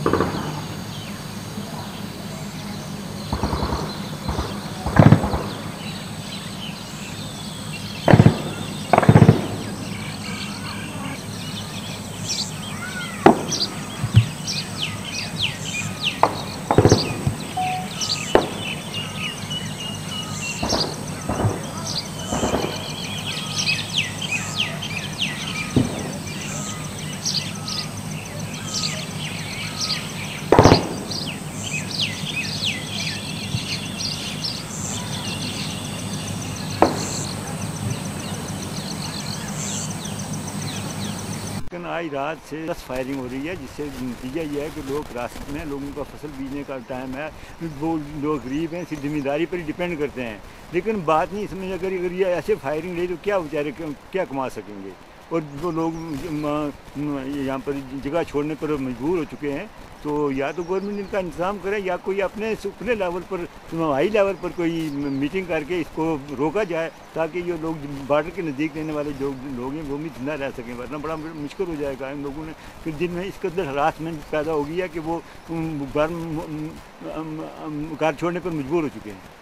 लेकिन आज रात से 10 फायरिंग हो रही है, जिससे नतीजा ये है कि लोग रास्ते में, लोगों का फसल बीजने का टाइम है, वो लोग गरीब हैं, सिर्फ ज़मींदारी पर ही डिपेंड करते हैं। लेकिन बात नहीं समझ, अगर ये ऐसे फायरिंग रही तो क्या बेचारे क्या कमा सकेंगे। और वो लोग यहाँ पर जगह छोड़ने पर मजबूर हो चुके हैं। तो या तो गवर्नमेंट इनका इंतज़ाम करे, या कोई अपने लेवल पर, हाई लेवल पर कोई मीटिंग करके इसको रोका जाए, ताकि ये लोग बॉर्डर के नज़दीक रहने वाले जो लोग हैं वो भी जिंदा रह सकें। वरना बड़ा मुश्किल हो जाएगा इन लोगों ने। फिर दिन में इस कदर हरासमेंट पैदा हो गई है कि वो घर छोड़ने पर मजबूर हो चुके हैं।